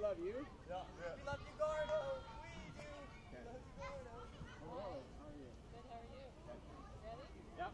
love you. Yeah, yeah. We love you, Gordo. We do. Okay. We love you, Gordo. Hello, how are you? Good, how are you? Ready? Yep.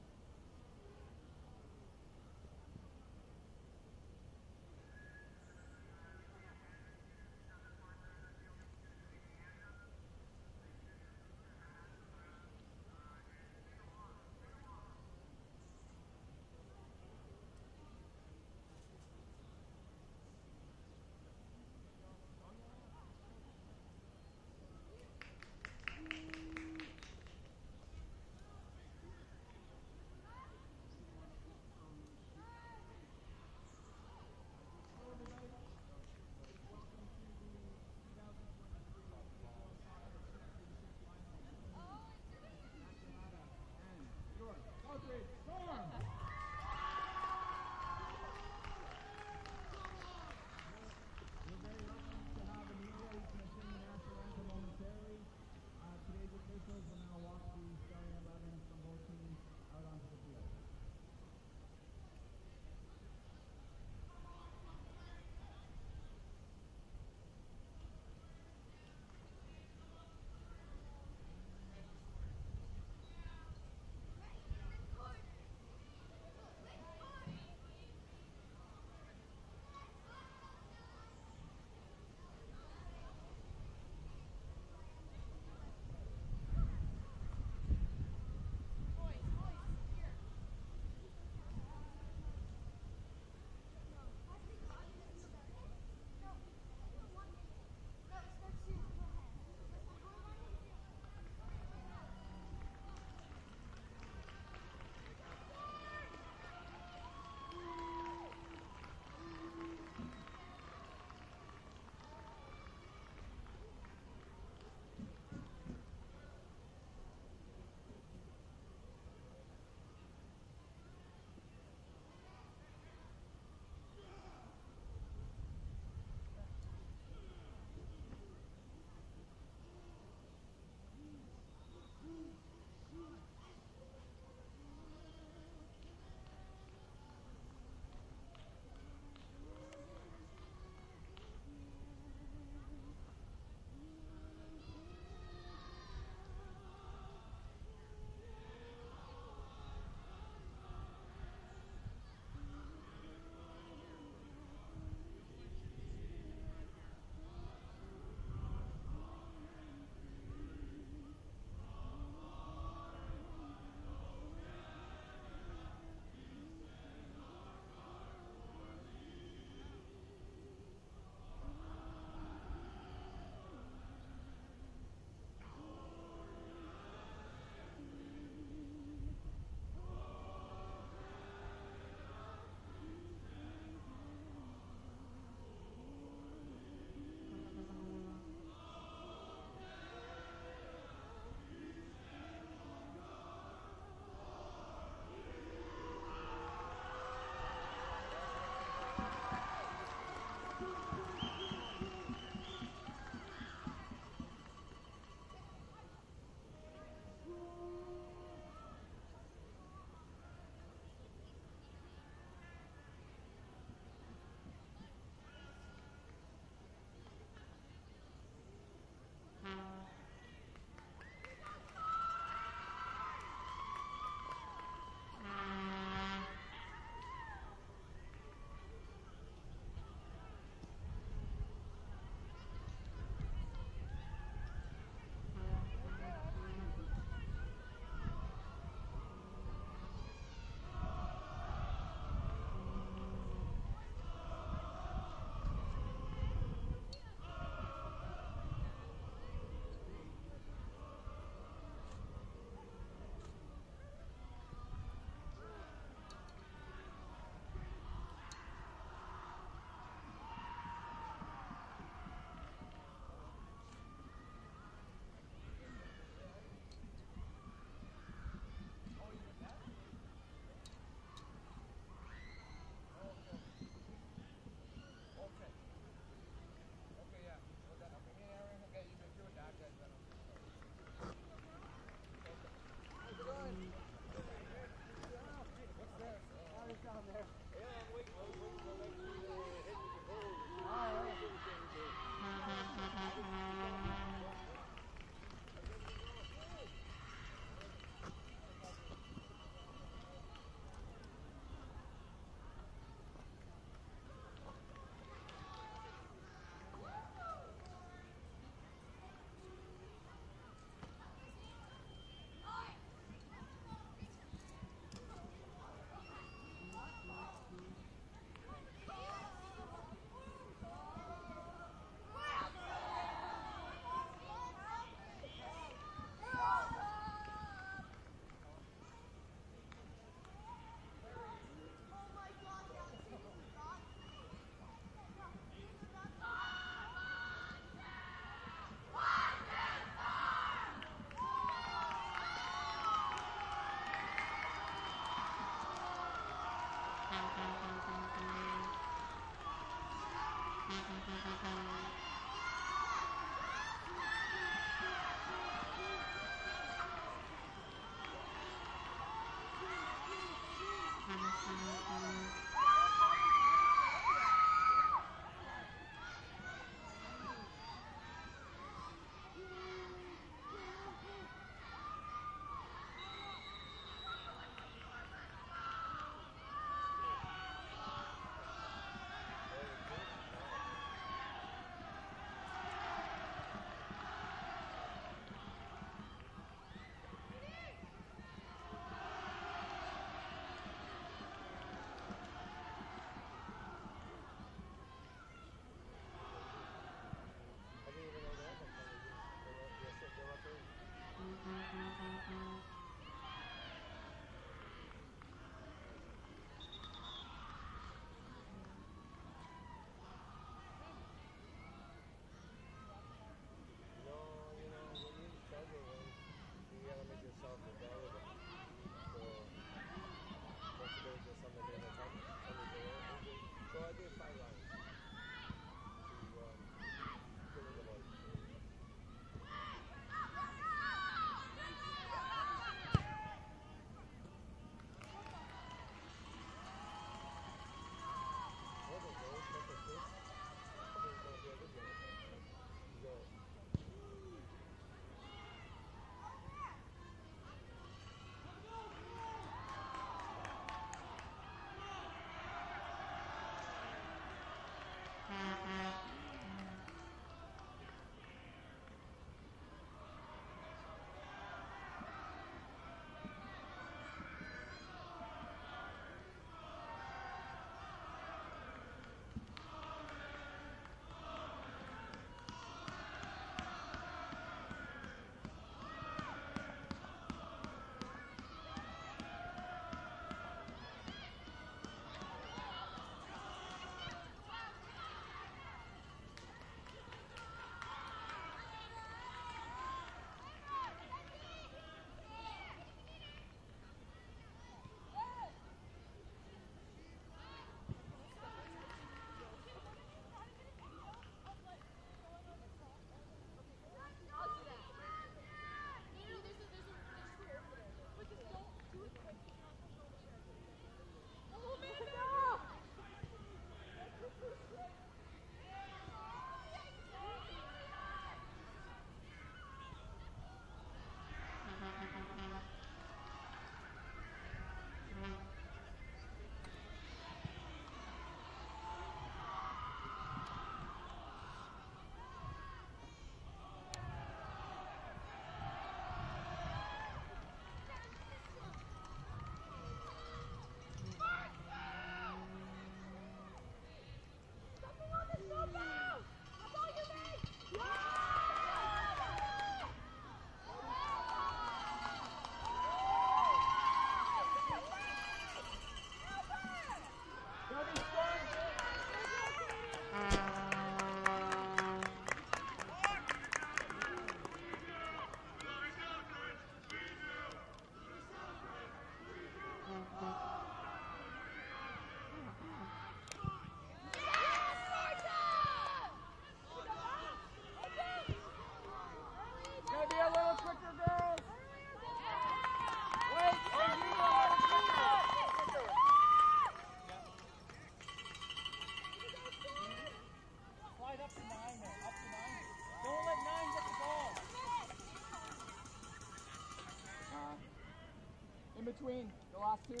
Between the last two.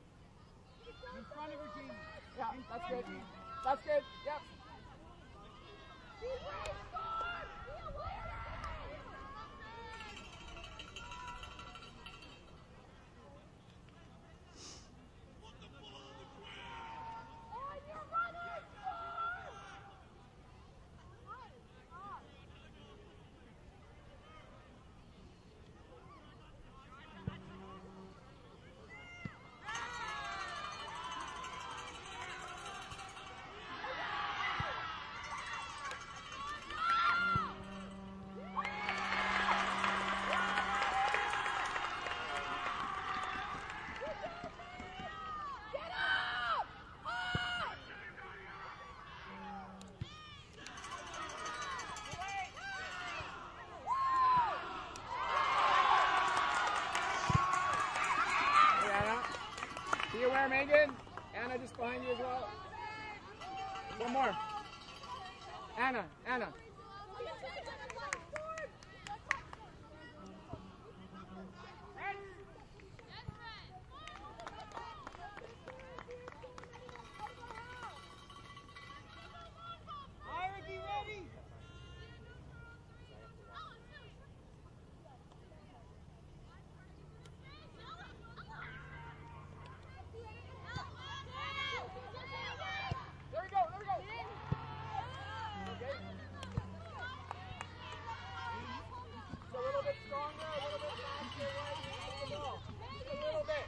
In front of Regina. Yeah, that's good. That's good. Yep. more, Megan. Anna just behind you as well. One more. Anna. Ira, be ready. There we go. Okay. Just a little bit stronger, a little bit faster, right? Just a little bit.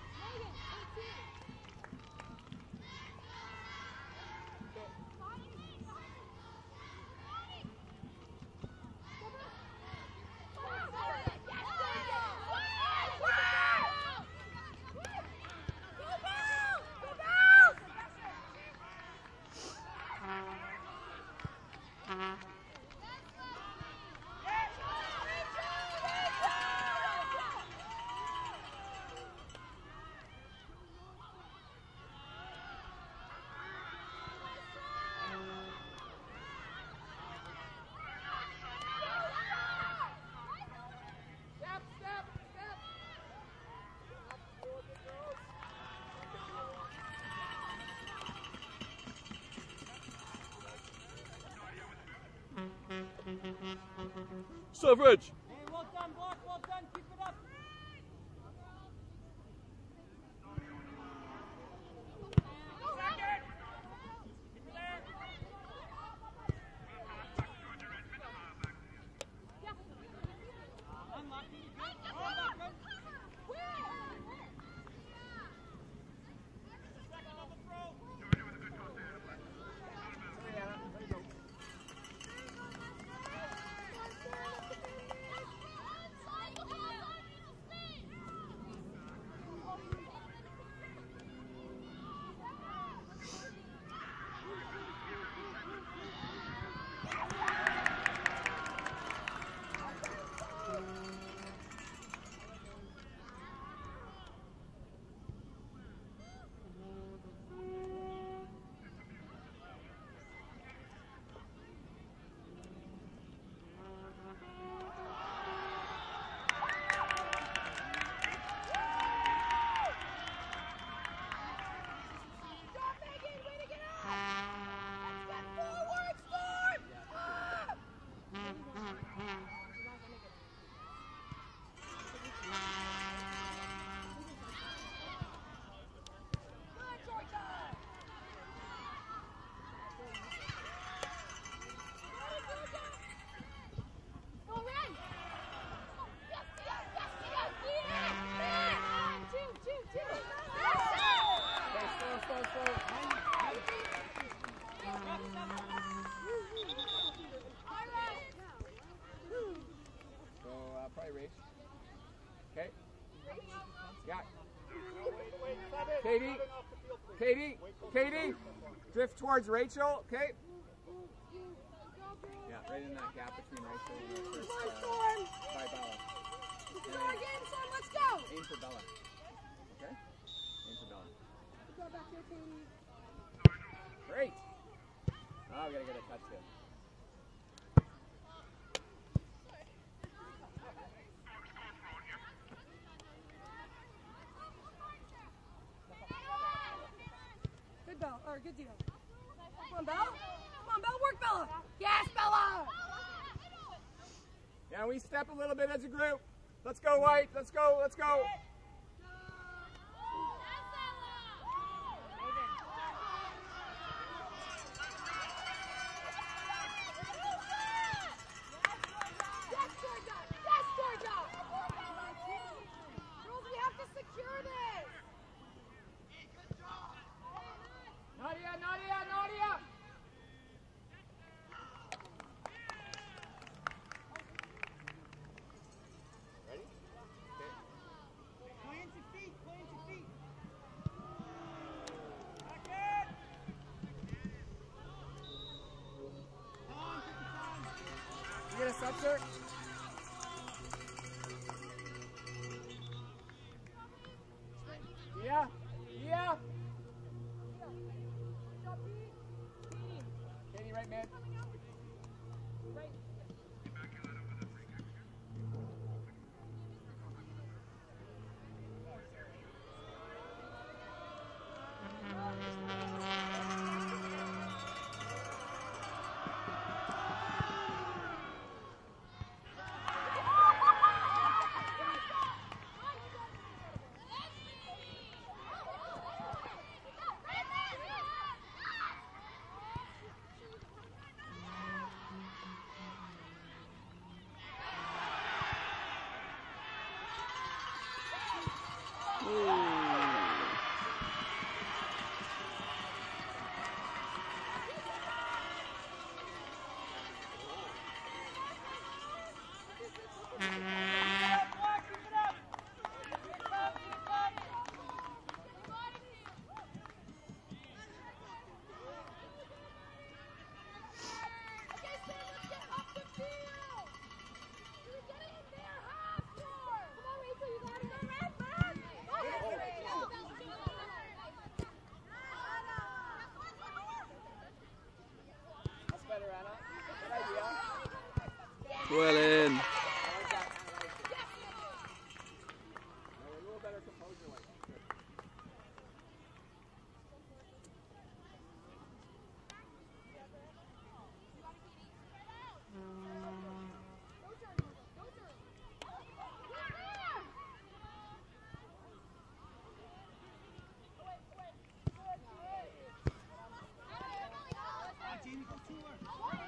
Suffrage. Hey, well done, block, well done, keep it up. Probably race. Okay. Yeah. Katie, drift towards Rachel. Okay. Yeah, right in that gap between Rachel and the first by Bella. Let's go! Aim for Bella. Okay. Aim for Bella. Go back here, Katie. Great. Oh, we gotta get a touch there. Good deal. Come on, Bella. Work, Bella. Yes, Bella. Yeah, we step a little bit as a group. Let's go, White. Let's go. Girls, we have to secure this. Nadia! Ready? Okay. Plant your feet. Back in. Come on, take your time. You get a sub, sir? Yeah. Well in. Jamie, go to her.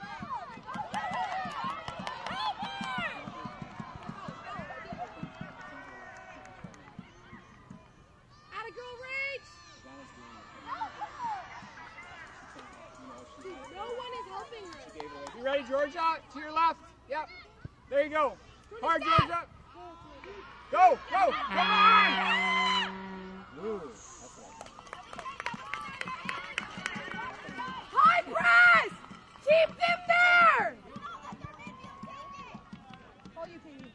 Atta girl, Rach! No one is helping her. You ready, Georgia? To your left. Yep. There you go. Hard, Georgia. Go, go, come on! Ooh, that's right. High press! Keep them there! Oh, you Katie.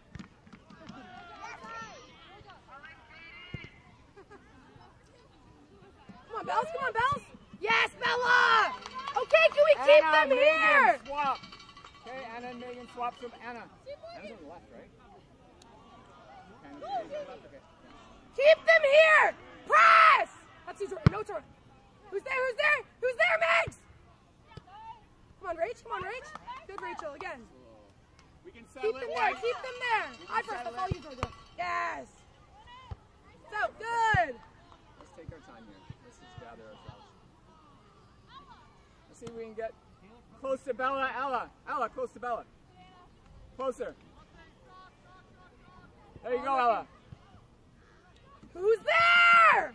Come on, Bells, come on, Bells! Yes, Bella! Okay, can we keep Anna, them here? Megan, swap. Okay, Anna and Megan swap from Anna. Anna's on the left, right? Anna's on the left, okay. Keep them here! Press! That's you, Jordan. No, Jordan. Who's there? Who's there? Who's there, Megs? Come on, Rach. Come on, Rach. Good, Rachel. Again. We can settle Keep them it there. white. Keep them there. I press. That's all you, Georgia. Yes. So, good. Let's take our time here. Let's just gather ourselves. Let's see if we can get close to Bella. Ella. Ella, close to Bella. Closer. There you go, Ella. Who's there?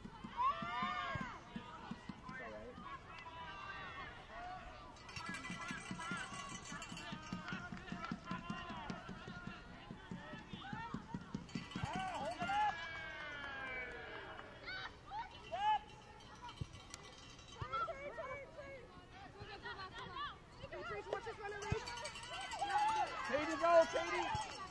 Katie, go, Katie.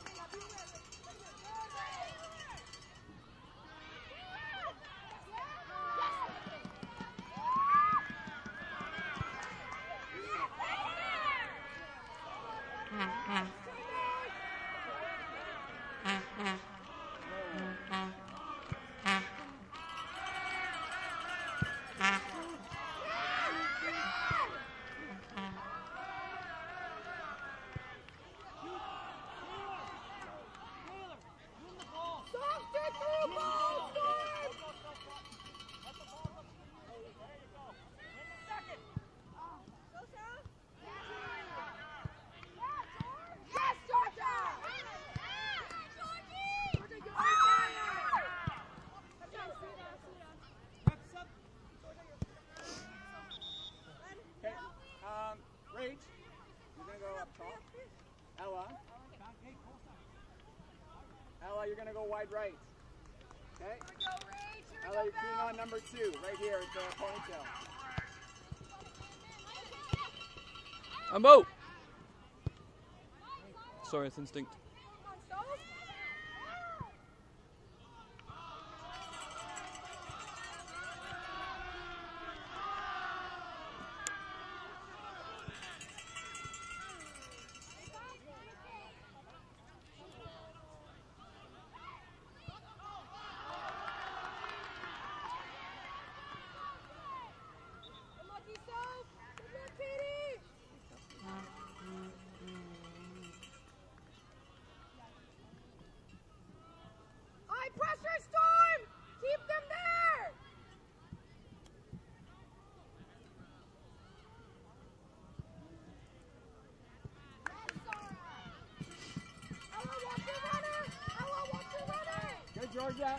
Rach, you're going to go up top. Ella. Ella, you're going to go wide right. Okay? Ella, you're being on number 2, right here at the ponytail. I'm out. Sorry, it's instinct. Pressure storm! Keep them there! Ella, watch your runner! Ella, watch your runner! Good, Georgia.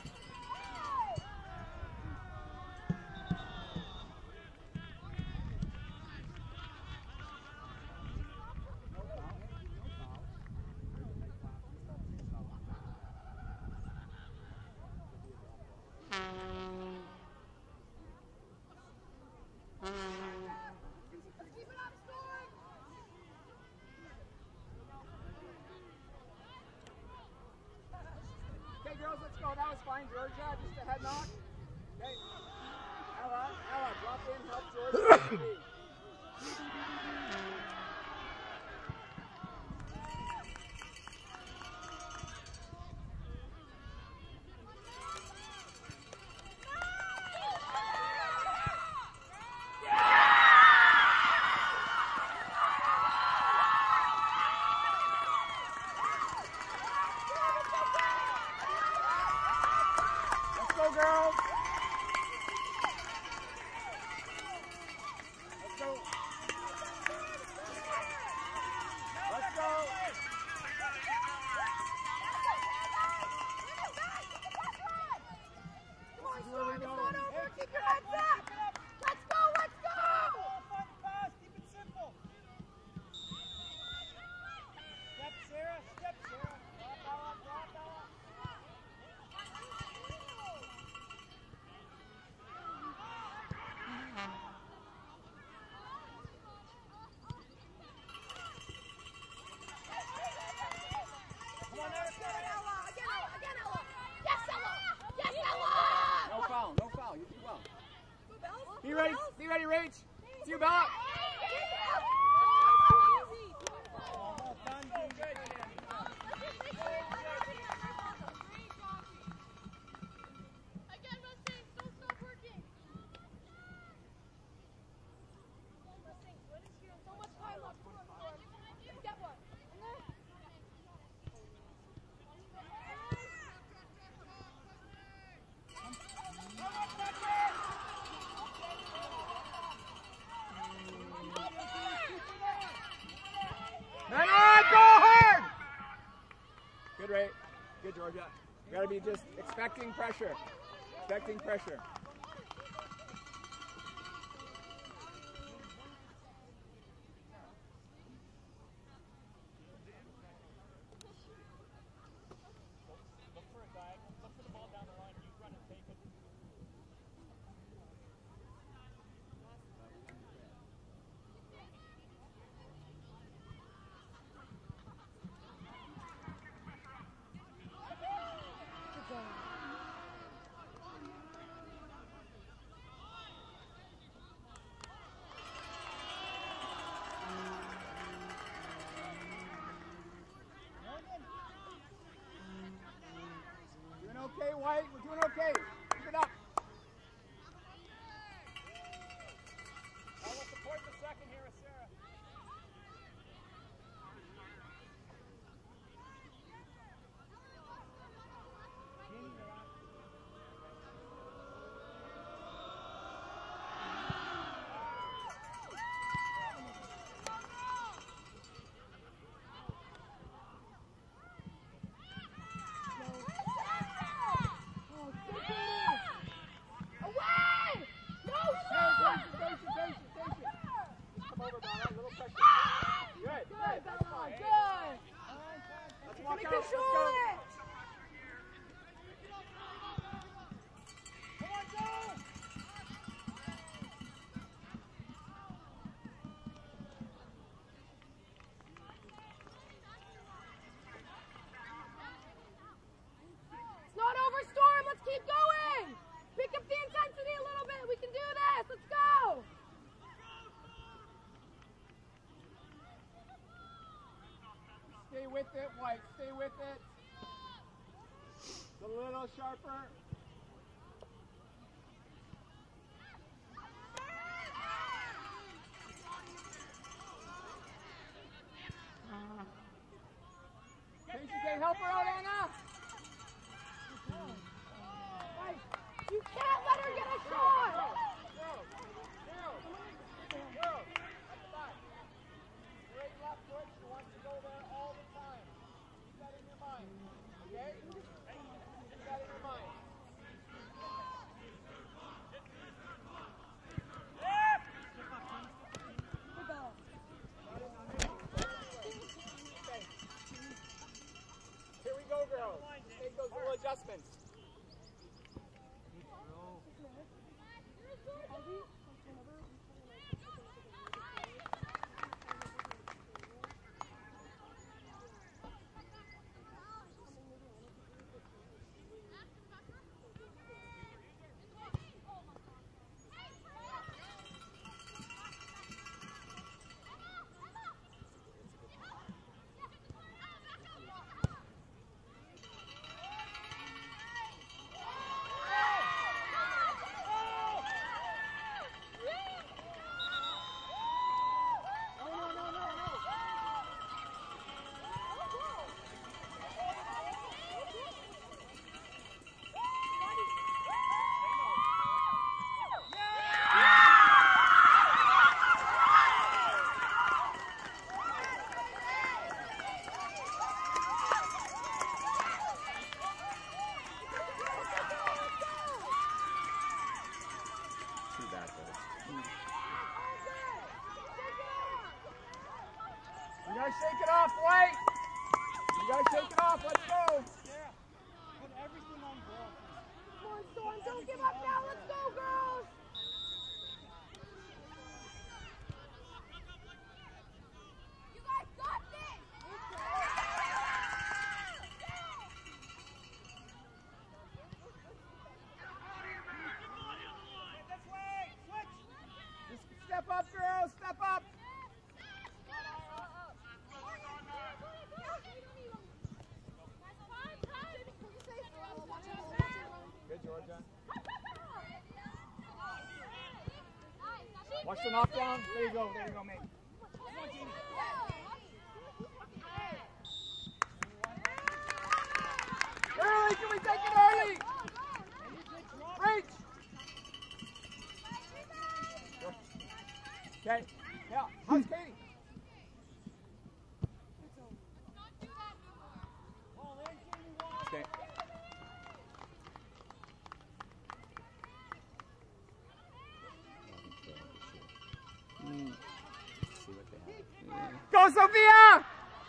Okay, girls, let's go. That was fine, Georgia. Just a head knock. Okay. Ella, drop in, help Georgia. Rach. It's you, Bella. Good, Ray. Good, Georgia. You gotta be just expecting pressure. Expecting pressure. Okay, White, we're doing okay. Keep it up. I will support the second here with Sarah. Stay with it, White. Stay with it. It's a little sharper. Casey, help her out, Anna. White, you can't let her get a shot. Adjustments. You gotta shake it off, White. You gotta shake it off. Let's go. Yeah. Put everything on ball. Come on, Storm. Don't give up now. Let's go, girls. You guys got this. This way. Switch. Just Watch the knockdown. There you go, mate. Early, can we take it early? Reach. Okay, yeah, how's Katie? Okay. Go, Sophia!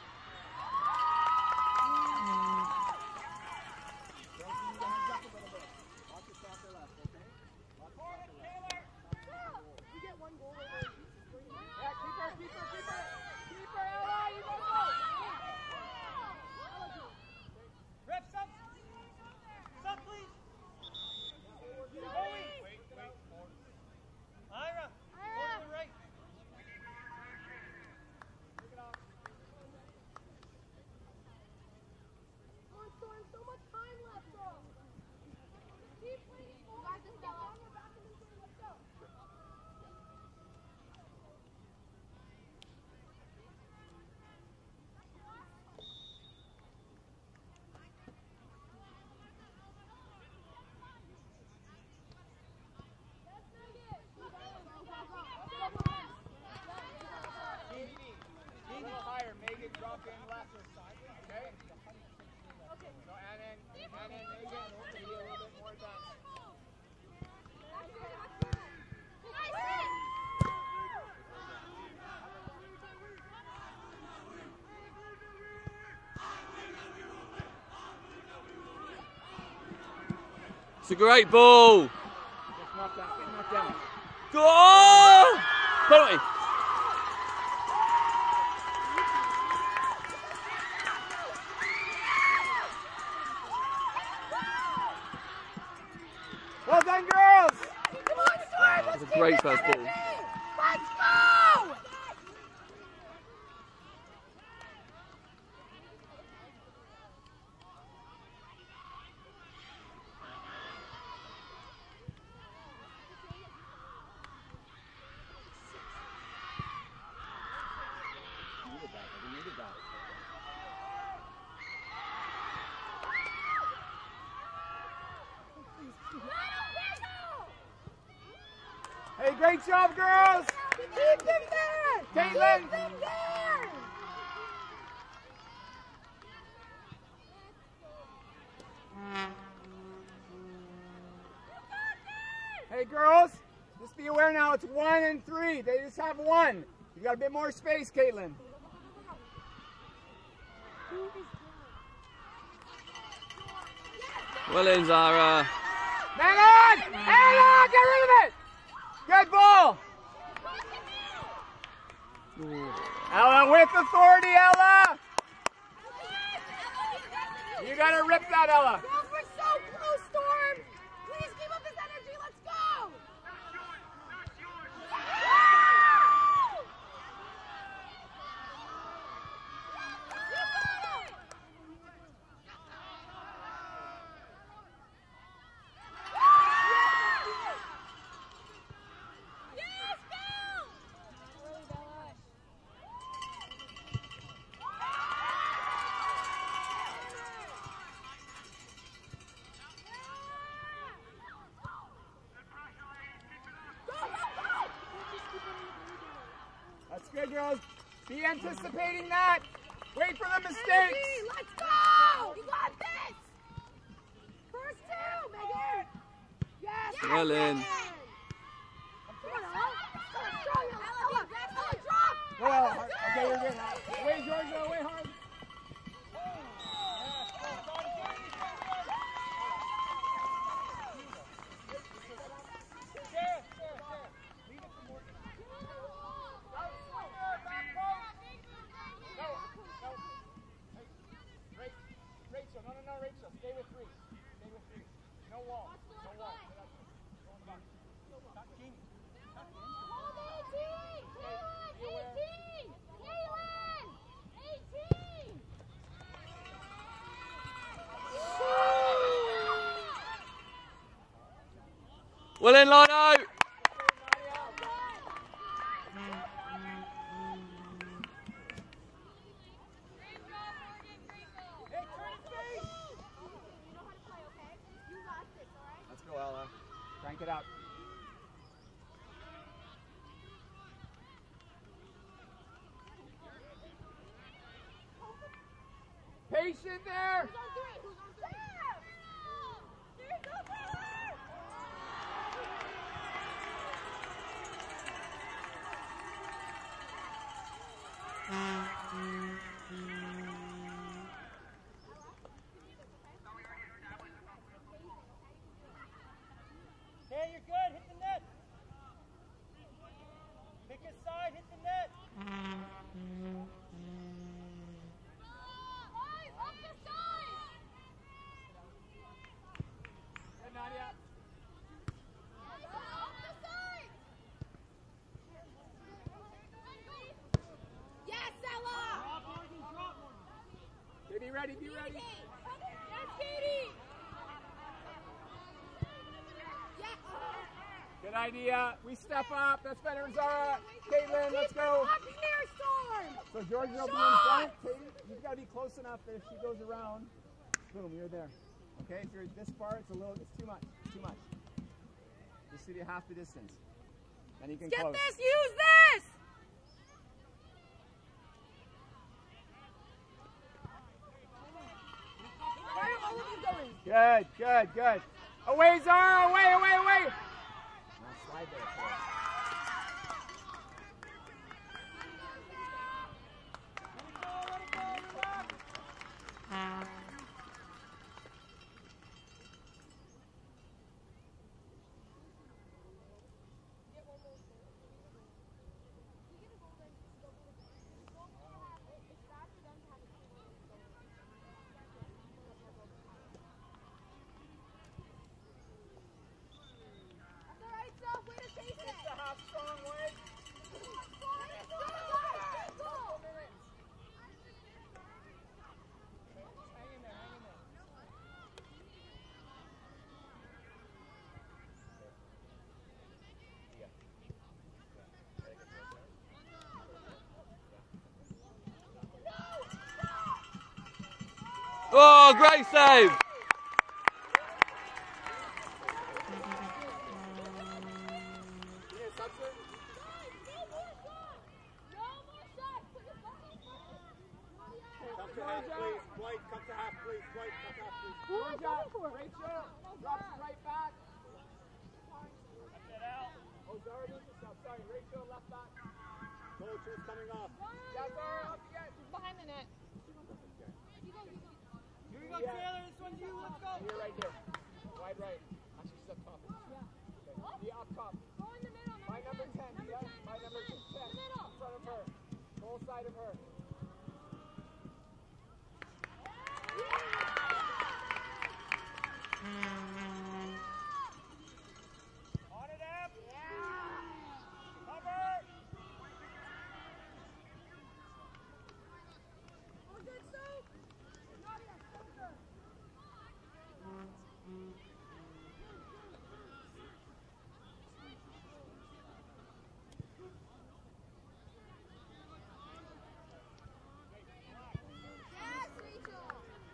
It's a great ball. Get knocked down. Go! Penalty. Well done, girls! Come on, Storm! That's a great first ball. Let's go! Hey, great job, girls! Keep them there! Caitlin! Keep them there! Hey, girls, just be aware now, it's 1 and 3. They just have 1. You got a bit more space, Caitlin. Well in, Zara. Man on! Ella, get rid of it! Good ball! Ella with authority, Ella! You gotta rip that, Ella. Girls, we're so close, Storm! Please keep up this energy, let's go! That's good, girls. Be anticipating that. Wait for the mistakes. Energy, let's go! You got this! First two, Megan! Yes! Well in. Megan! Come on, Ella. Strong, Ella. Ella, drop! Well, okay, you're good. Away, Georgia, away hard. Rachel, stay with 3. Stay with 3. No wall. No wall. Go in the box. Not Jeannie. Not Jeannie. Kaylin! Kaylin! 18! Well in, Lino. in there. Who's on three? Who's on three? Okay, you're good. Hit the net. Pick a side, hit the net. Good, Nadia. Yes, Ella! Drop, Morgan, drop, Morgan. Okay, be ready, be ready. Yes, Katie! Yeah. Good idea. We step up. That's better, Zara. Caitlin, let's go. Up here, Storm! So Georgia will be in front. Katie, you've got to be close enough that if she goes around, boom, you're there. Okay, if you're this far, it's too much. Too much. Just give you half the distance. Then you can Get close. this! Use this! Where are all of you going? Good, good, good. Away, Zara! Away, away, away! Now slide there, Cole. That's all right, Soph. Way to chase it. It's a half strong way. Hang in there, hang in there. Oh, great save! Yeah, substitute. Come to half, please. White, come to half, please. White, come to half, please. Georgia, Rachel, drops right back. Oh, Zara needs to stop. Sorry, Rachel, left back. Coach is coming off. Yeah, Zara, up again. Behind the net. Here we go, Taylor. This one's you. Let's go. You're right here. Wide right. Actually, she's up top. Okay. Be up top. Go in the middle. By number 10. Yeah, by number 10. In front of her. Full side of her. On it, Ab. Cover. Oh, good, Soph. Nadia, closer. Yes, Rachel.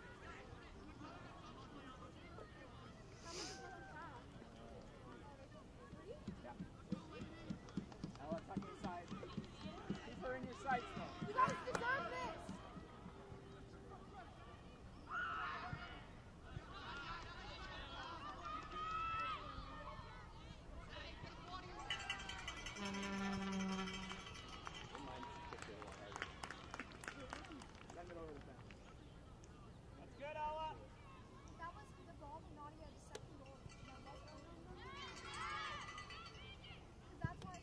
Ella, tuck inside. Keep her in your sights, though. You guys deserve this. Send it over the fence. That's good, Ella. That was the ball to Nadia, the second goal. That's why.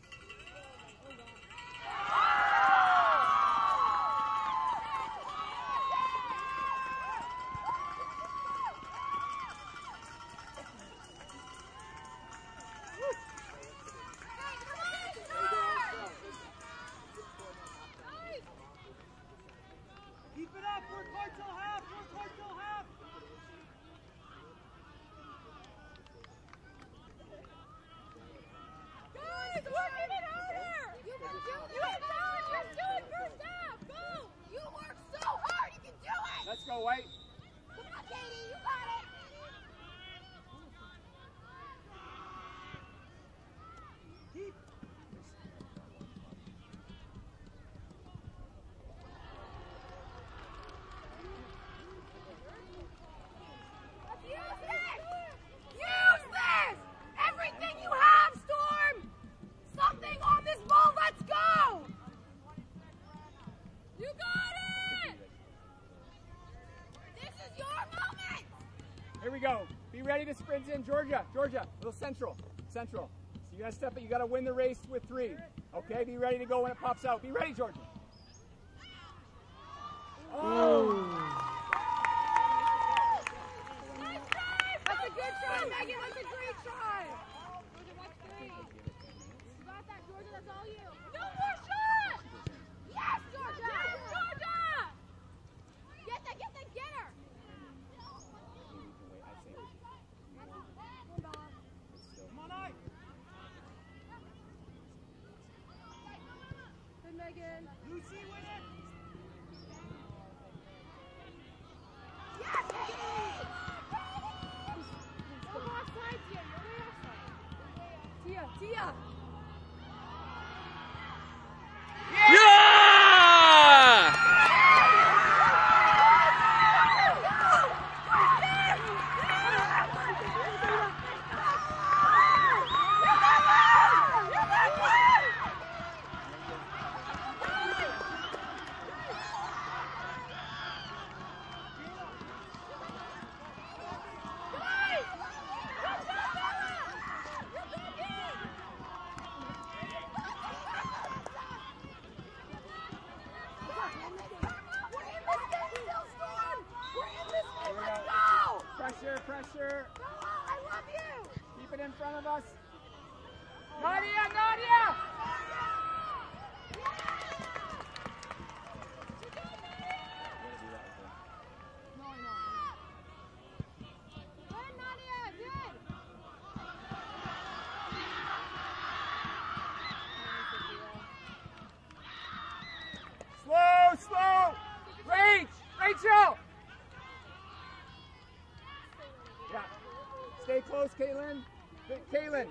Keep it up. Work hard till half. Work hard till half. Guys, work even harder! You can do it! You can do it! You're doing first half! Go! You work so hard! You can do it! Let's go, White. Come on, Katie! You got it! Keep. Here we go. Be ready to sprint in, Georgia. Georgia, a little central. Central. So you gotta step it. You gotta win the race with 3. Okay, be ready to go when it pops out. Be ready, Georgia. Oh! That's a good try, Megan. That's a great try. Georgia, watch 3. You got that, Georgia. That's all you. No more shots. Yes, Georgia. Yes, Georgia. Get that. Get that. Get her. Come on, Ike. Good, Megan. Lucy with it. Yes, Megan. Go offside, Tia. You're way offside. Tia. Tia. Yeah! Pressure, pressure. I love you. Keep it in front of us. Nadia, Nadia! Good, Nadia. Good. Slow, slow. Rachel. Yeah. Stay close, Caitlin. Caitlin.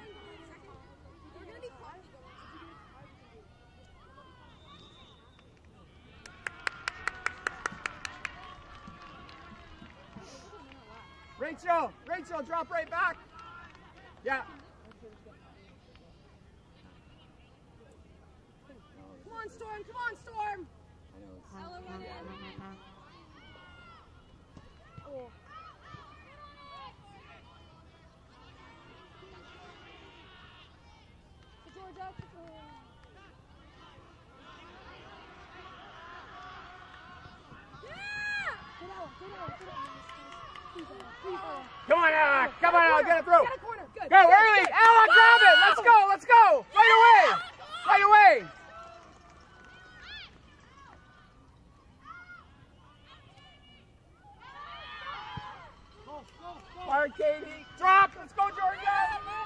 Rachel, drop right back. Yeah. Come on, Storm. Ella, run in. Oh. Georgia. Come on, Ella. Come on, Ella. Get it through. Get a corner. Good. Go early. Ella, grab it. Let's go. Right away. Hard, Katie. Drop. Let's go, Georgia.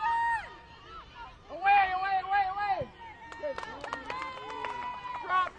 Away. Good. Drop.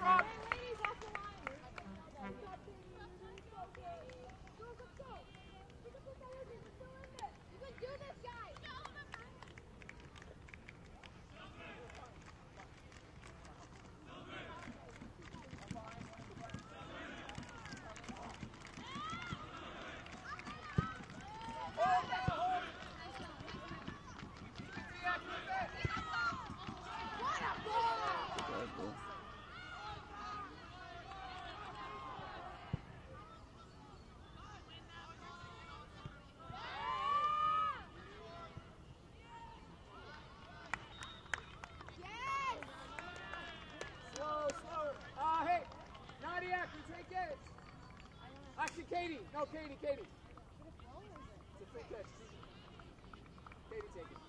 Hey, Nadia, can you take it? Actually, Katie. No, Katie. It's a free catch. Katie, take it.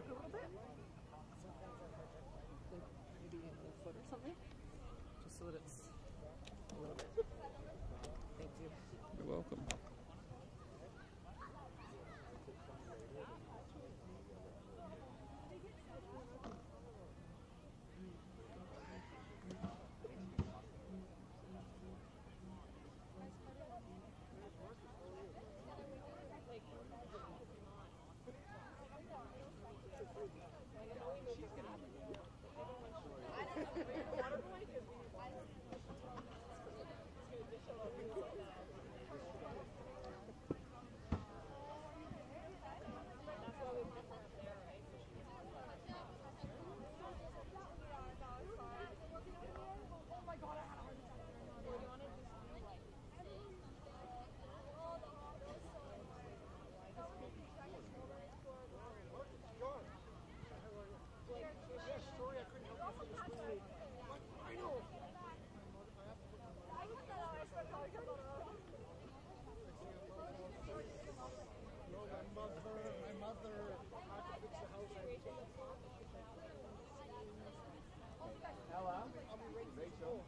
a little bit. Like maybe a foot or something. Just so that it's a little bit. Thank you. You're welcome. Ella, Rachel.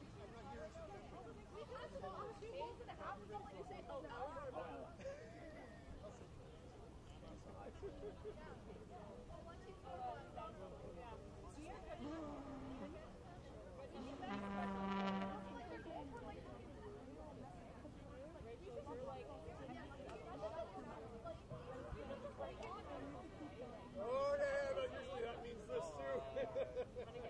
Oh yeah, but usually that means this too.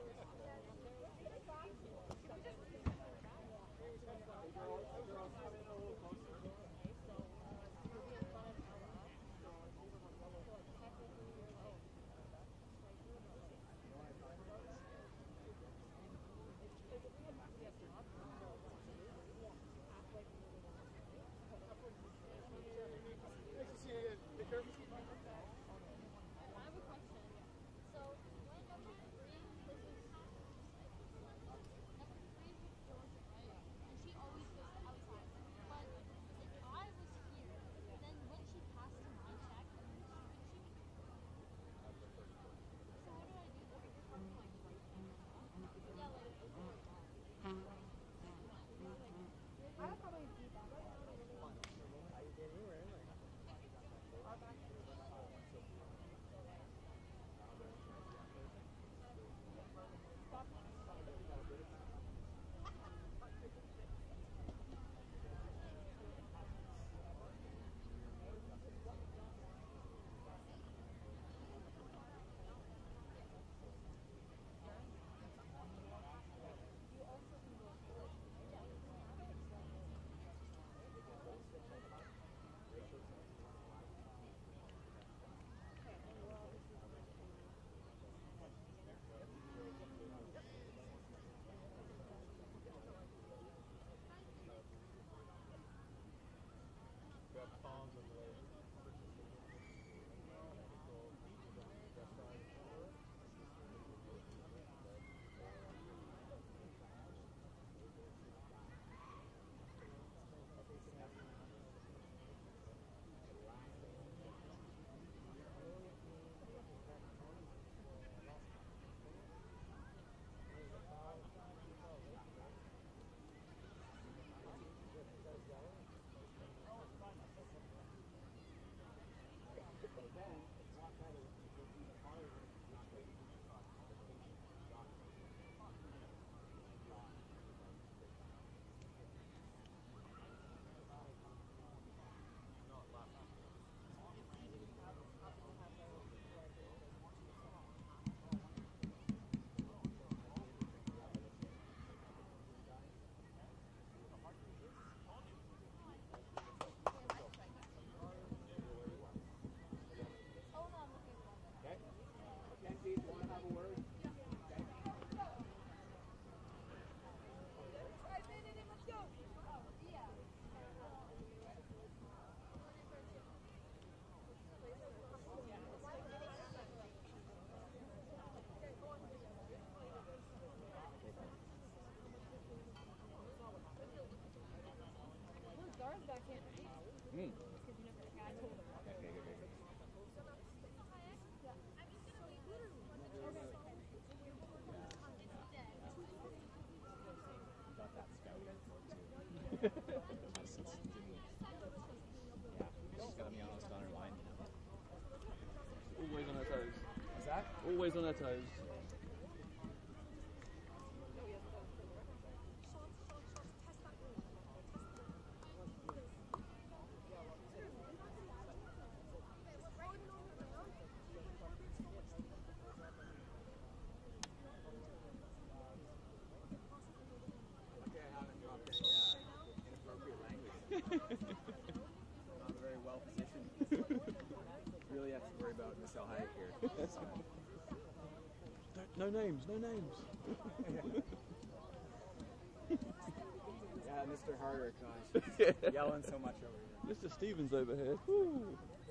Always on their toes. Okay, I haven't dropped any inappropriate language. Not very well positioned. Really have to worry about Miss El Hayek here. No names, no names. Yeah, Mr. Harder, gosh. Yelling so much over here. Mr. Stevens over here. Woo.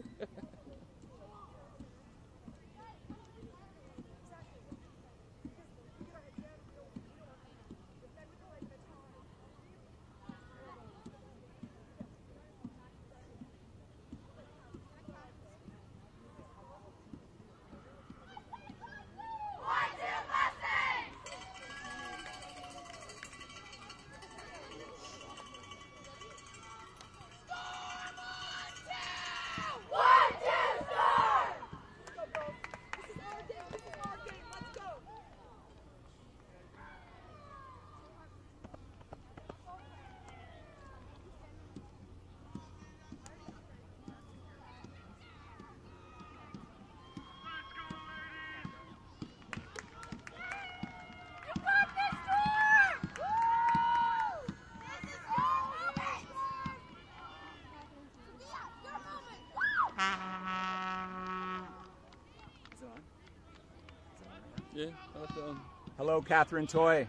Yeah, that's it on. Hello, Catherine Toy.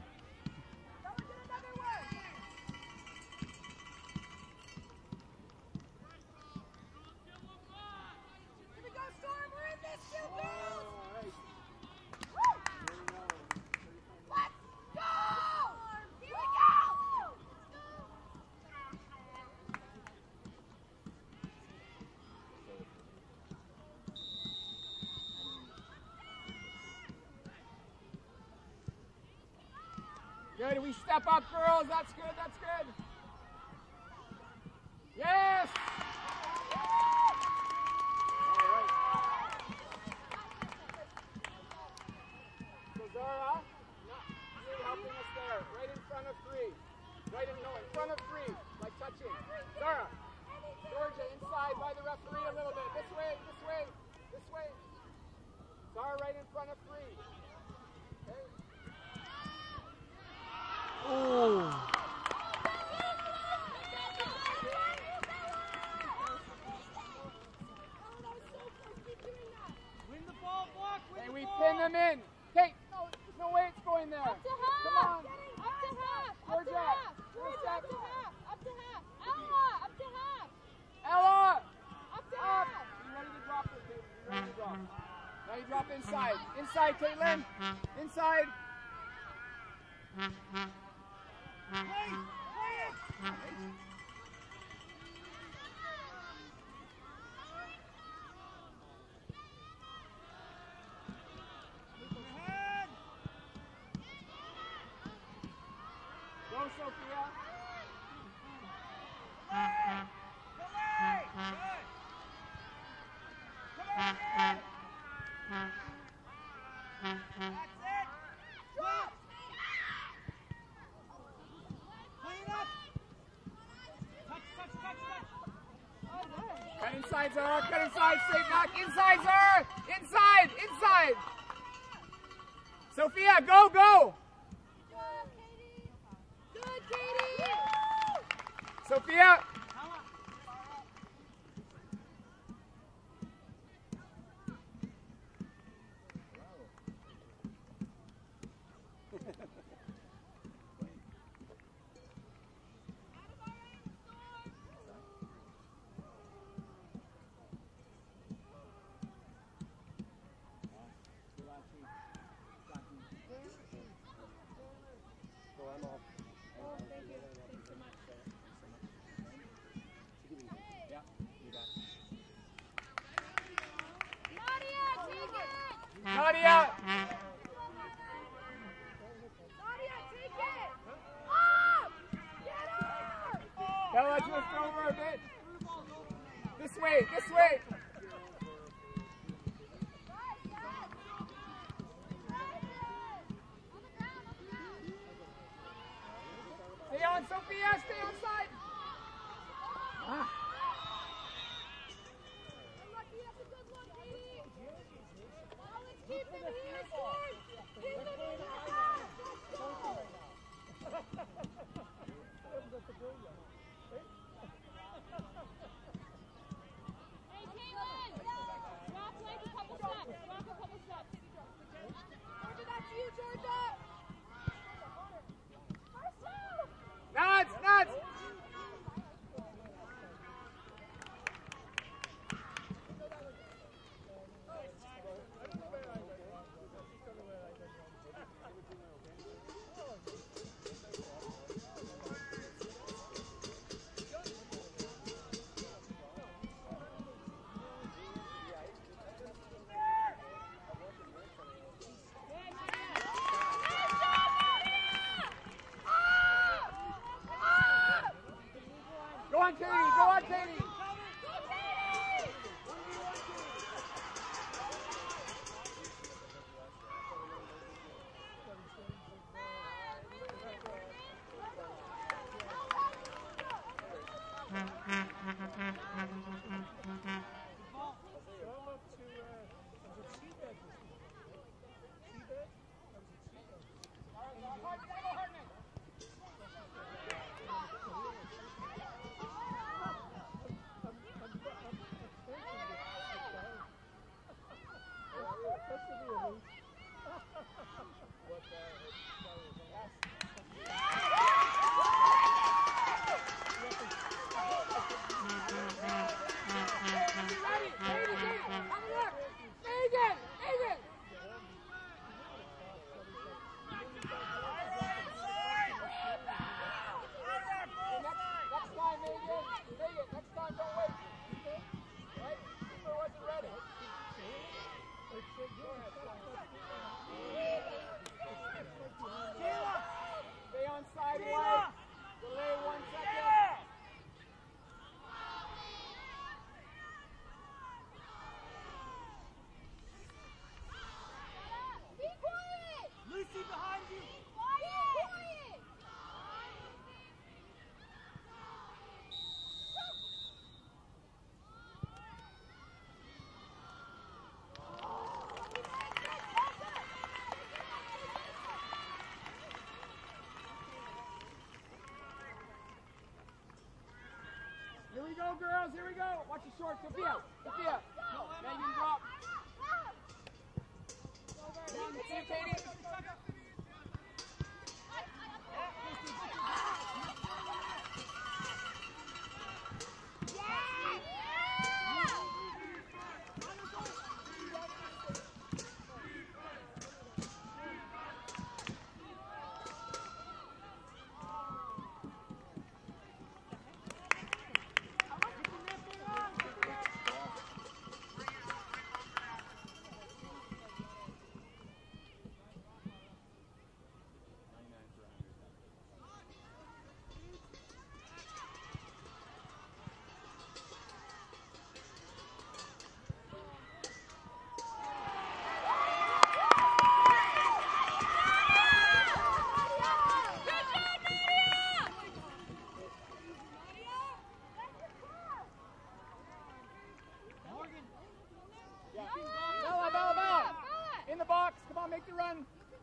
Good, we step up, girls. That's good, that's good. Yes! All right. So Zara, you're helping us there. Right in front of three. In front of three, like touching. Zara, Georgia, inside by the referee a little bit. This way, this way, this way. Zara, right in front of three. Okay? Oh. Win the ball, block, win Hey, the we ball. pin them in. Hey, no, there's no way it's going there. Up to Come half. on. Up to half. Up to Georgia. half. Georgia. Up to half. Up to half. Ella, up to half. Ella! Up to Up! half. You ready to drop it, Caitlin? You ready to drop? Now you drop inside. Inside, Caitlin. Inside. Go, Sophia. Cut inside, Zara. Cut inside. Straight back. Inside, Zara. Inside. Inside. Sophia, go, go. Good, Katie. Sophia. Nadia! Nadia, take it. Up. Get her. Bella, just over a bit. This way, this way. Hey, Caitlin! Rock like a couple steps. Rock a couple steps. Georgia, that's you, Georgia! Nuts! Nuts! Go on, Katie! Go on, Katie! Stay on side wide. Delay 1 second. Be quiet! Lucy behind you. Quiet! Here we go, girls. Here we go. Watch your short. Sophia. Sophia. Megan, drop. Down the team, Katie. Bella, Bella, Bella. In the box. Come on, make the run.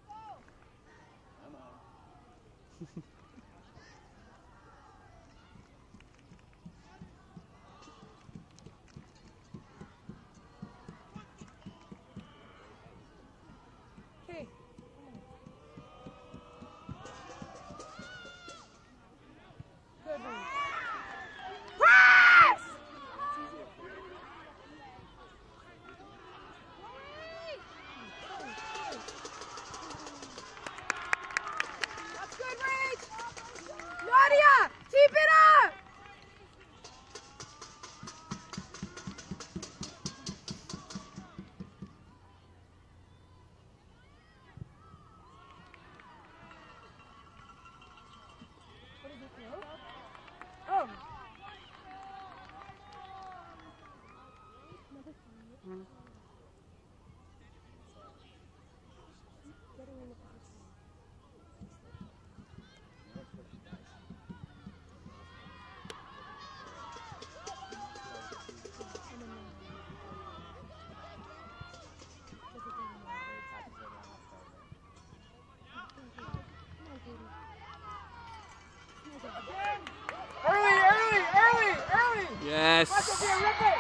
Okay. Good one. That's good, Rach! Nadia, keep it up! Oh. Again. Yes. Come on, Sophia, rip it!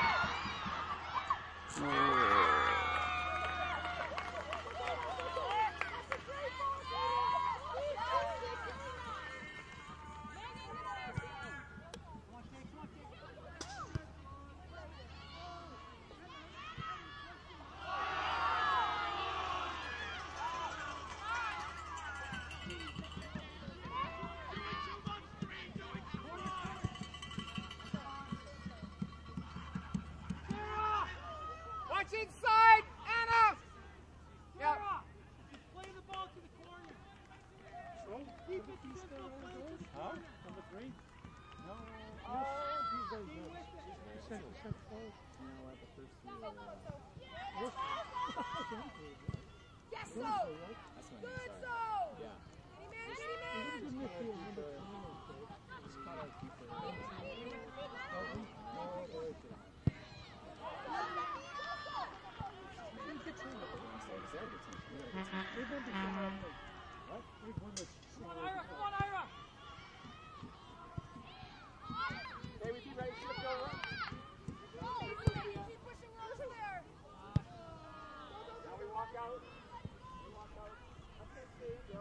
Watch inside, Anna! Yep. Play the ball to the corner. Huh? Number 3? No. He's very good. Yes, so! Good, so! Yeah. Any man, Come on, Ira! Come on, Ira! Okay, we keep ready to shift over. keep pushing Rose there. Now we walk out. We walk out. Okay, stay, go.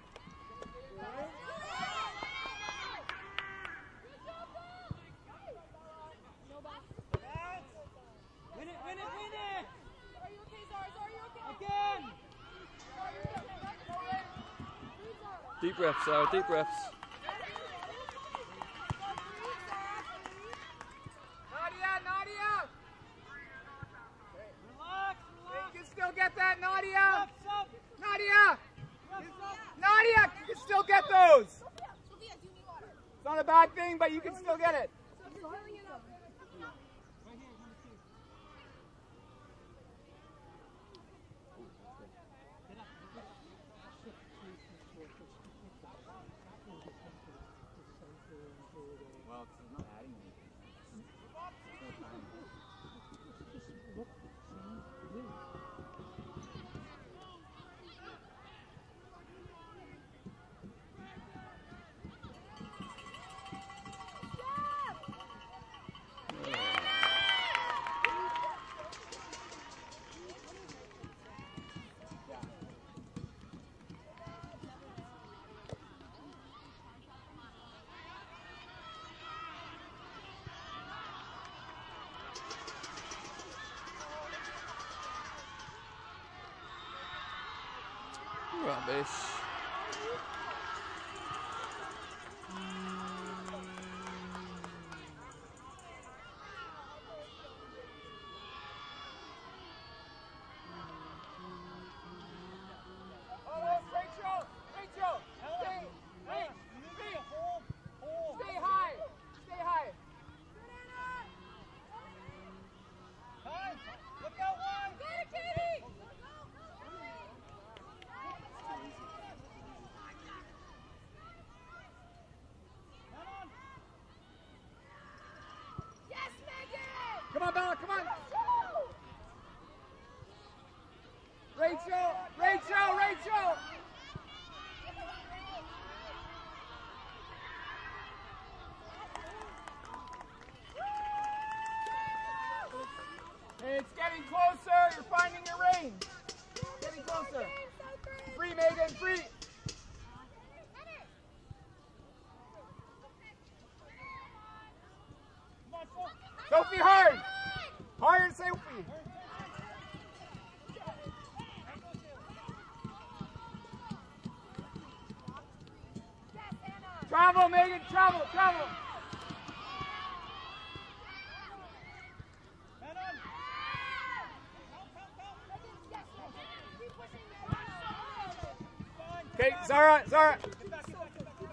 Win it, win it, win it! Are you okay, Zars? Are you okay? Again! Deep breaths, Sarah, deep breaths. Nadia! Relax, relax! You can still get that, Nadia! Up! Nadia! Up! Nadia! You can still get those! Sophia, do you need water? It's not a bad thing, but you can still get it. So you're filling it up. Right here, number 2. Well, it's not adding anything. There's no time. Rubbish. Oh, Rachel! Rachel! Stay! Hey! Stay! Stay high! Stay high! Time! Look out, one! Get it, Katie! Come on! Yes, Megan! Come on, Bella, come on! Rachel! Rachel! Rachel! Hey, it's getting closer. You're finding your range. Getting closer. Free, Megan, free. Come on, Sophie! Sophie, hard. Hard, Sophie. Travel, Megan, travel, travel. Man on! Fine! Okay, Zara, Zara. Get back, get back, get back!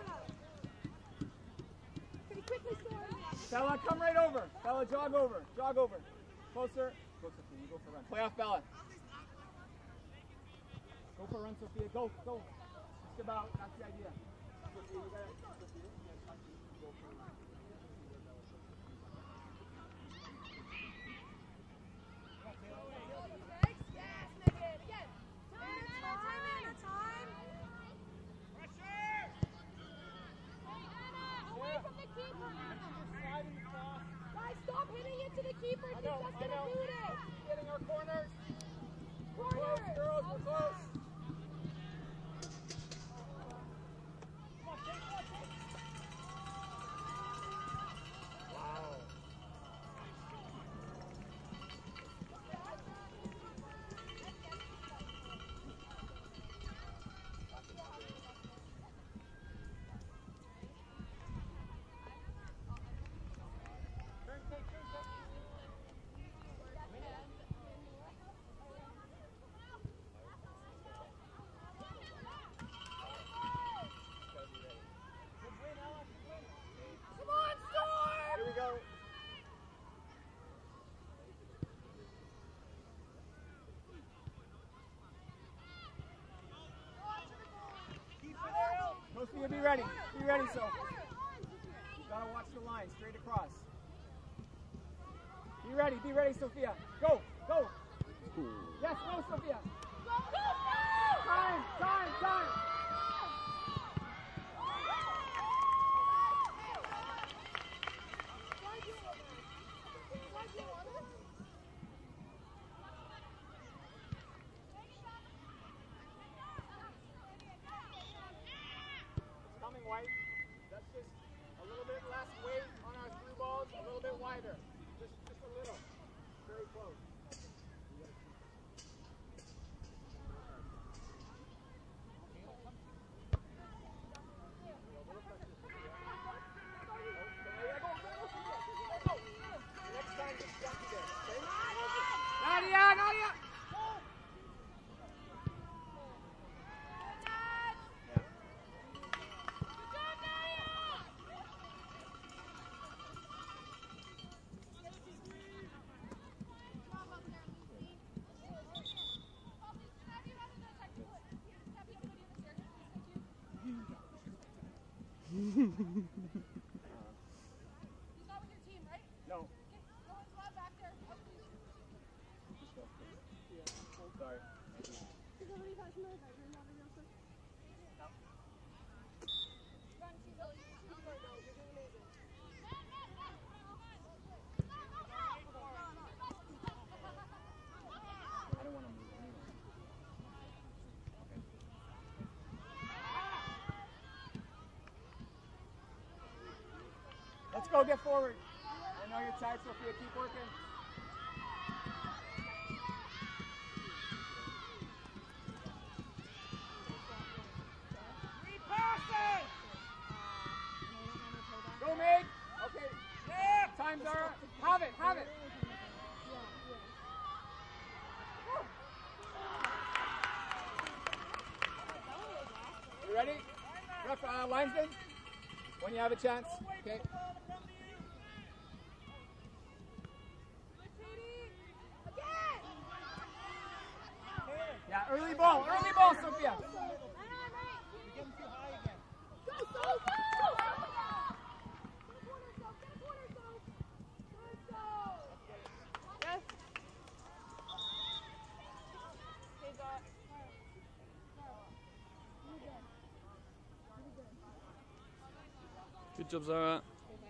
Pretty quickly, Storm. Bella, come right over. Bella, jog over. Jog over. Closer. Go, Sophia. You go for a run. Play off Bella. Go for a run, Sophia. Go, go. Just about. That's the idea. Sophia, you gotta. Sophia, you gotta touch it. Go for a run. Yes, Megan. Again. Time. Pressure! Hey, Anna, away from the keeper, Anna. Slide in the cross. Guys, stop. ready. Be ready, so. You gotta watch the line, straight across. Be ready, Sophia. Go, go. Yes, go, Sophia. Time. Coming white. That's just a little bit less weight on our through balls, a little bit wider. Just a little. Very close. Next time, just jump to this, okay? Nadia! He's not with your team, right? No. Okay, go and slide back there. Sorry. Run, Chico. You're doing amazing. I don't want to move anyway. Let's go, get forward. I know you're tired, Sophia. Keep working. Go, Meg. Okay. Time's are. Have it. You ready? Ref, linesman? When you have a chance. Okay. Yeah, early ball, Sophia. Yes. Hey, Dot. Good job, Zara.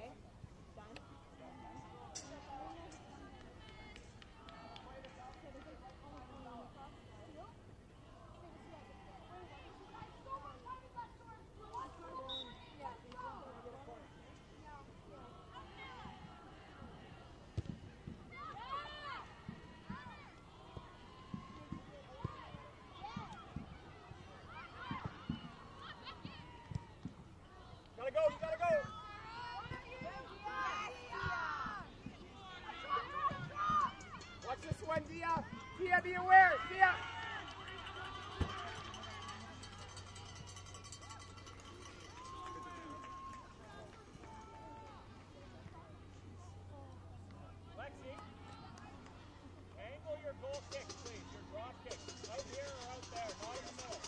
You gotta go. Watch this one, Dia. Dia, be aware. Dia. Lexi, angle your goal kick, please. Your drop kick. Out here or out there, not in the middle.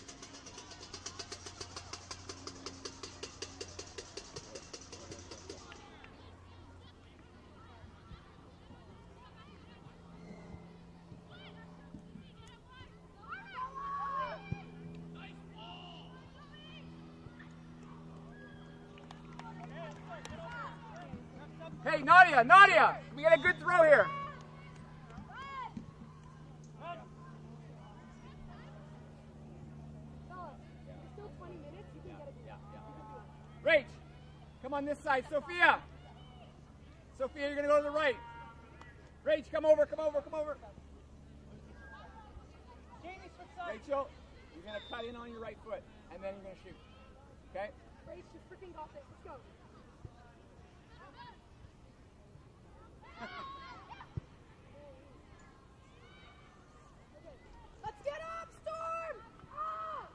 Hey, Nadia. We got a good throw here. Rach, come on this side. Sophia, you're going to go to the right. Rach, come over. Rachel, you're going to cut in on your right foot, and then you're going to shoot. Okay? Grace, you freaking got this. Let's go. Let's get up, Storm! Ah!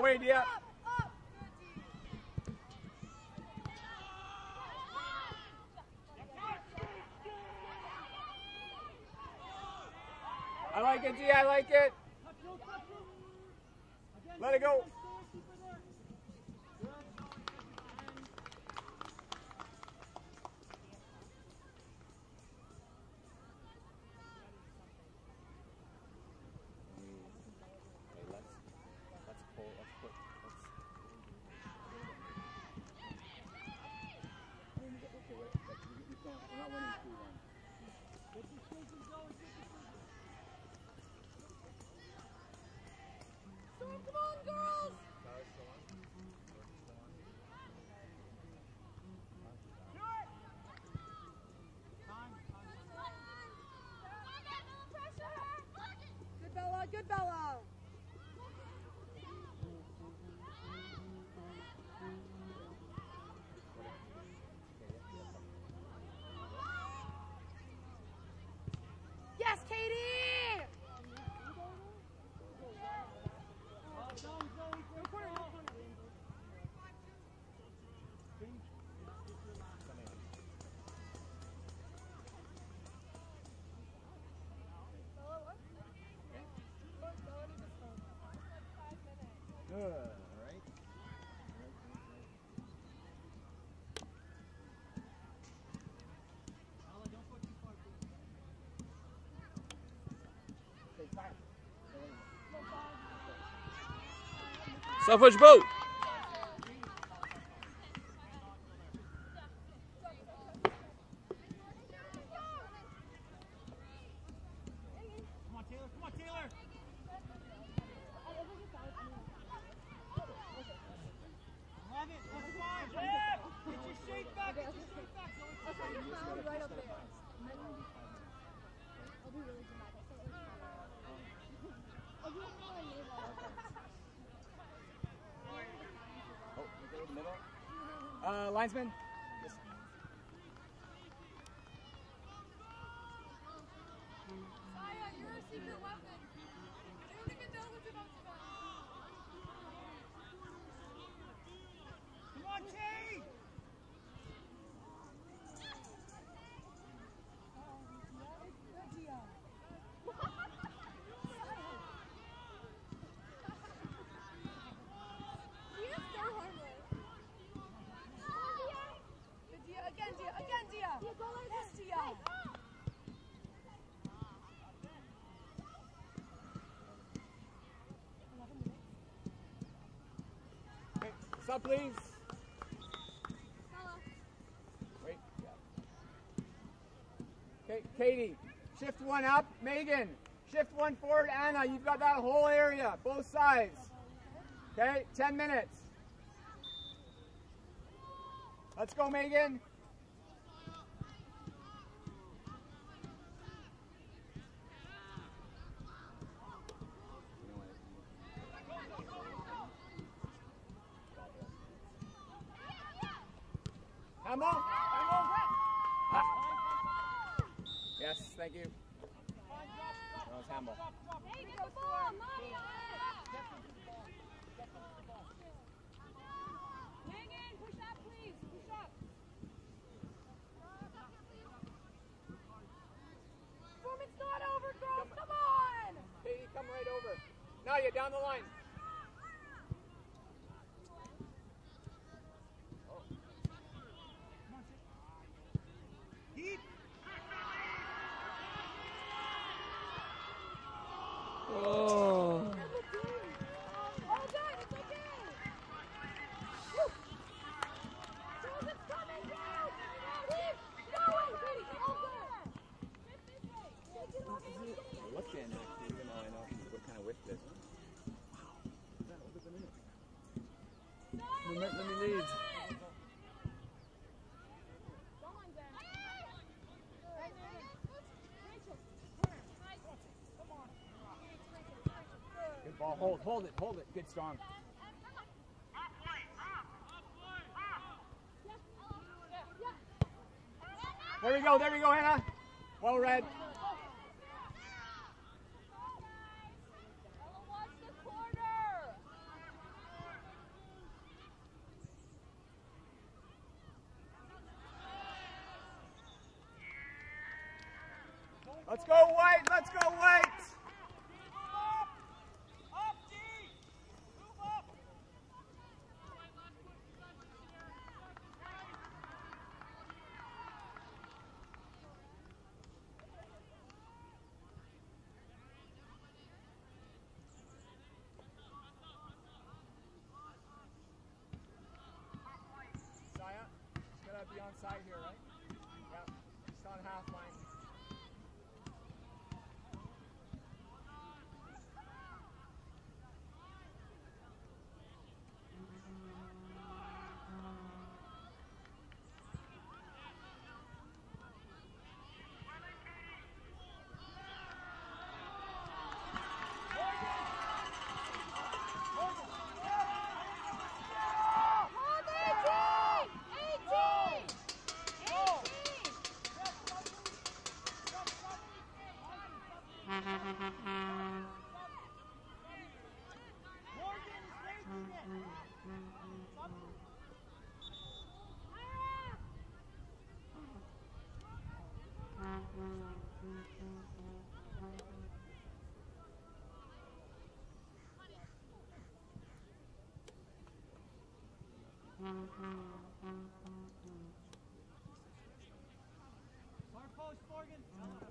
way, Dia. I like it, Dia. I like it. Let it go. Come on, girls! Good Bella, good Bella! Yes, Katie! Good. All right. Southwich boat. Come on, Taylor. Come on, Taylor. Love it. That's fine. Yeah. Get your shape back. Get your shape back. Right up there. I'll be really dramatic. I'll do it for a minute. Oh, you go in the middle. Linesman. Yes. Saya, you're a secret weapon. You don't even know what's about to come. Come on, Tay. Dia's so harmless. Good Dia, again Dia, again Dia. Yes, Dia. Okay, stop, please. Wait. Okay, Katie, shift one up. Megan, shift one forward. Anna, you've got that whole area, both sides. Okay, 10 minutes. Let's go, Megan. Hamill? Ah. Yes, thank you. That was Hamill. Hey, get the ball, Nadia. Hang in, push up, please. Push up. Performance not over, girls. Come on. Katie, come right over. Nadia, down the line. Keep. Oh. All done. It's okay. Woo. Girls, it's coming, girls. Keep going. Katie, all good. Take it off. I looked in actually, even though I know what kind of whiff this is. Let me lead. Good ball. Hold it. Good, strong. There we go, Hannah. Well read. Let's go White, let's go White. Up, D! Move up! Saya, just gotta be on side here, right? Yep, just on half line. Far post, Morgan.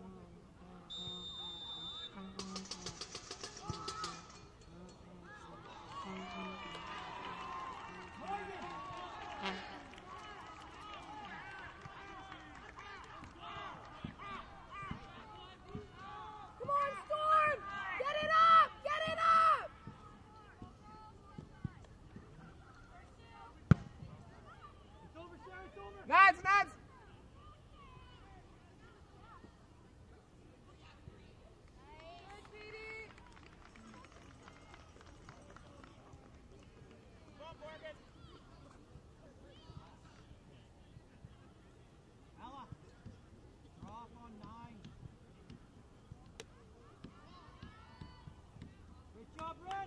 Come on, Storm! Get it up! Get it up! It's over, Sarah, it's over. Nads, Nads! Come on, Morgan. Ella, you're off on 9. Good job, Ren.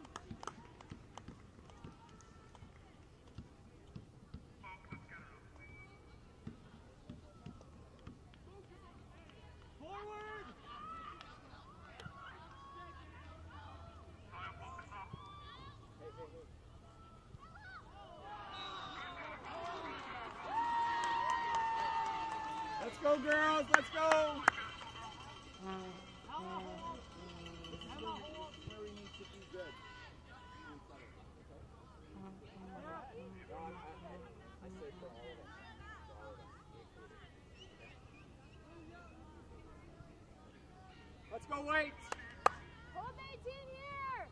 Forward. Let's go girls, let's go! Ella, hold. Ella, hold. Where we need to be good. I say for all of us. For all of us. Let's go White! Hold 18 here!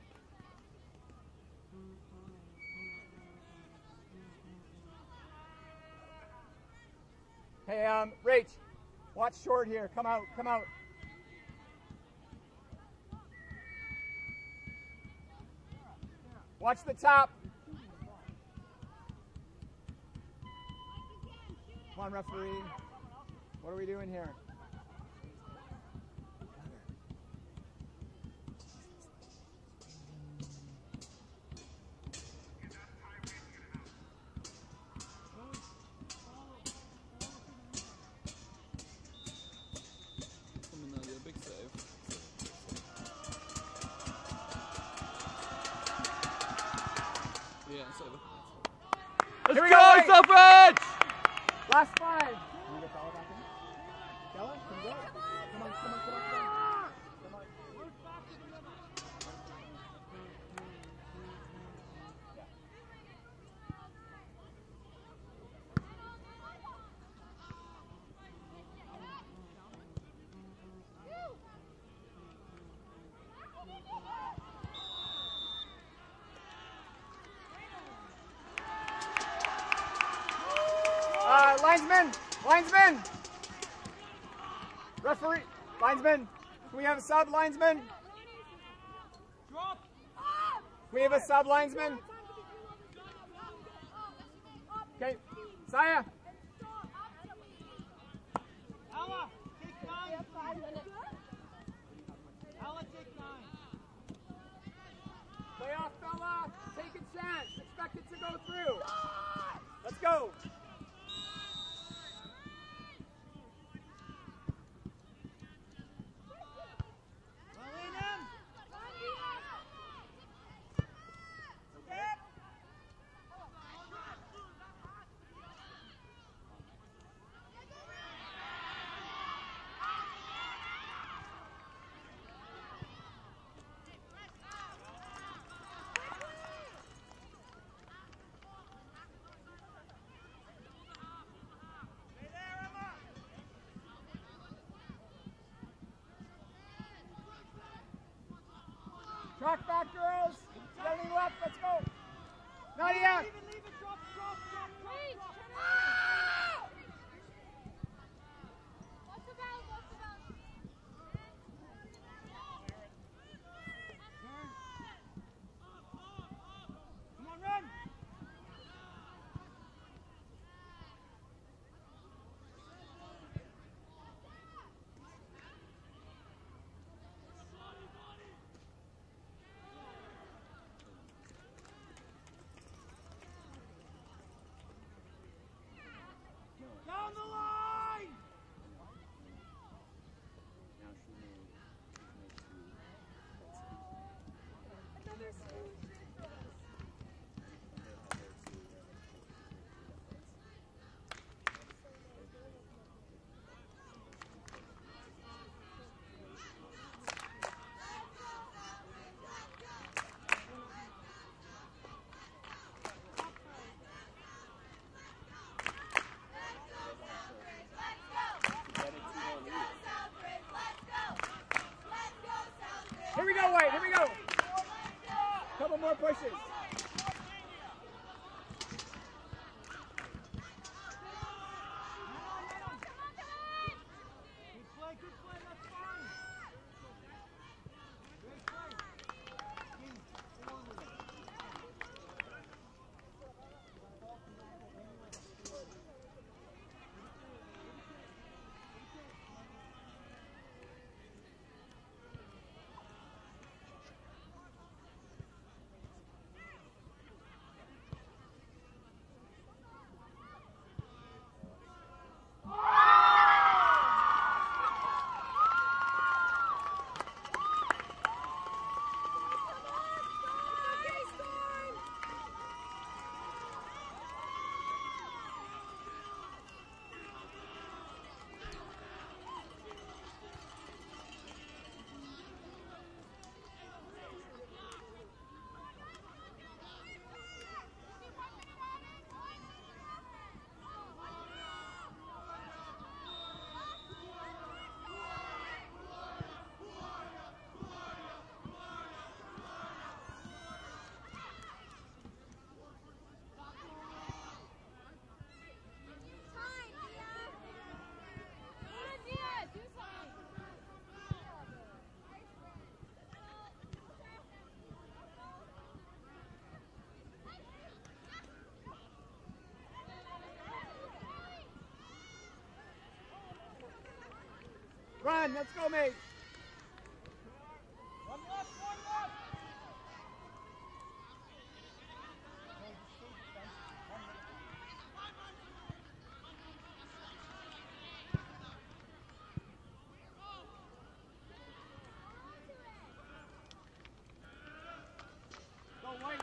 Hey, Rach, watch short here. Come out, come out. Watch the top. Come on, referee. What are we doing here? Big save. Yeah, it's over. Here we Let's go, go, Selfridge! Last 5. Can you get Bella back in? Bella, can you go? Come on, come on, come on, come on. Come on. Linesman! Linesman! Referee! Linesman! Can we have a sub linesman? Drop. Can we have a sub linesman? Okay, Saya! Ella, take 9. Ella, take 9. Play off, fella! Take a chance! Expect it to go through! Let's go! Track back, girls. Standing left. Let's go. Nadia. Leave it, drop. Wait, what's the bell? Come on, run. Down the line. Now she made two. Another smooth. Here we go, White. Here we go. Couple more pushes. Good play, that's fine. Great play. Stay on with it. Run. Let's go, mate. One left. Go, White.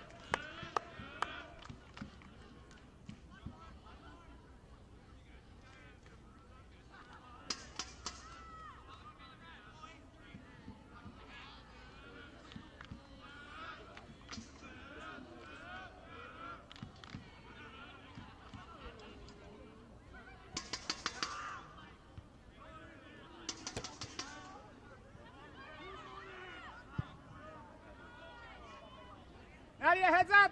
Nadia, heads up.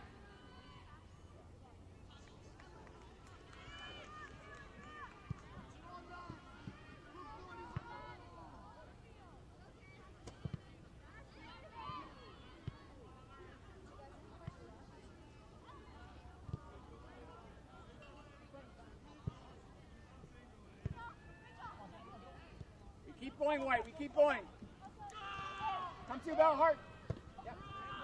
We keep going, White. We keep going. Come to Bell Hart. Yep.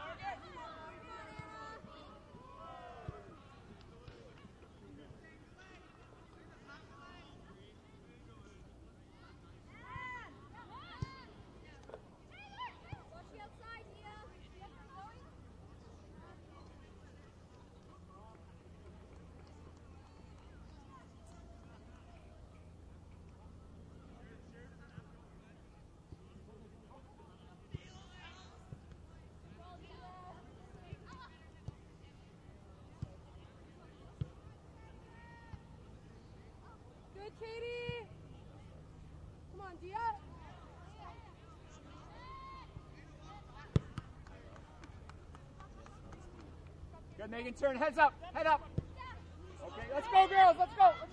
Good, Katie. Come on, Dia. Good, Megan, turn. Heads up. Head up. Okay, let's go, girls. Let's go.